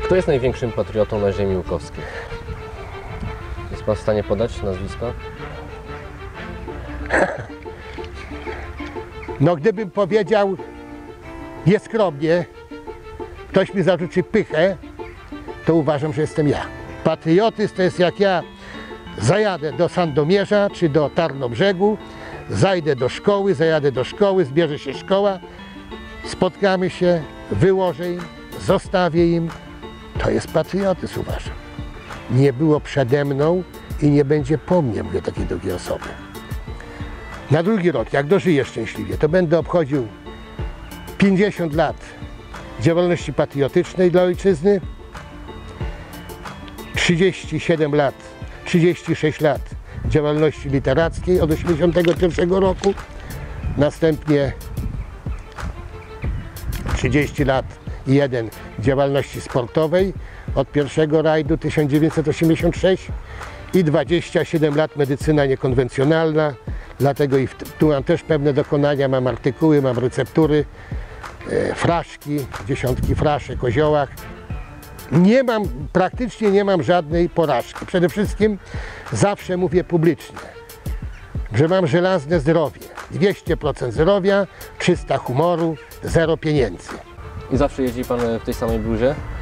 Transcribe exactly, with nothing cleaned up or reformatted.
Kto jest największym patriotą na ziemi łukowskiej? Jest pan w stanie podać nazwisko? No gdybym powiedział nieskromnie, ktoś mi zarzuci pychę, to uważam, że jestem ja. Patriotyzm to jest jak ja zajadę do Sandomierza czy do Tarnobrzegu, zajdę do szkoły, zajadę do szkoły, zbierze się szkoła, spotkamy się, wyłożę im, zostawię im. To jest patriotyzm, uważam. Nie było przede mną i nie będzie po mnie, mówię takiej drugiej osoby. Na drugi rok, jak dożyję szczęśliwie, to będę obchodził pięćdziesiąt lat działalności patriotycznej dla ojczyzny, trzydzieści siedem lat, trzydzieści sześć lat działalności literackiej od osiemdziesiątego pierwszego roku, następnie trzydzieści lat i jeden działalności sportowej od pierwszego rajdu tysiąc dziewięćset osiemdziesiąt sześć i dwadzieścia siedem lat medycyna niekonwencjonalna, dlatego i tu mam też pewne dokonania, mam artykuły, mam receptury, e, fraszki, dziesiątki fraszek o ziołach. Nie mam, praktycznie nie mam żadnej porażki. Przede wszystkim zawsze mówię publicznie, że mam żelazne zdrowie, dwieście procent zdrowia, trzysta humoru, zero pieniędzy. I zawsze jeździ pan w tej samej bluzie?